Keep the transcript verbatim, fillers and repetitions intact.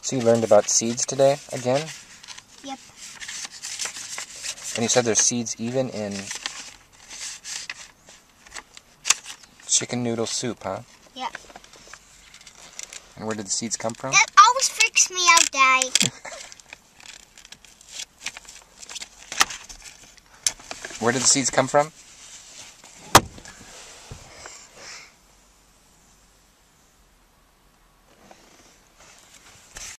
So you learned about seeds today, again? Yep. And you said there's seeds even in chicken noodle soup, huh? Yep. And where did the seeds come from? That always freaks me out, Daddy. Where did the seeds come from?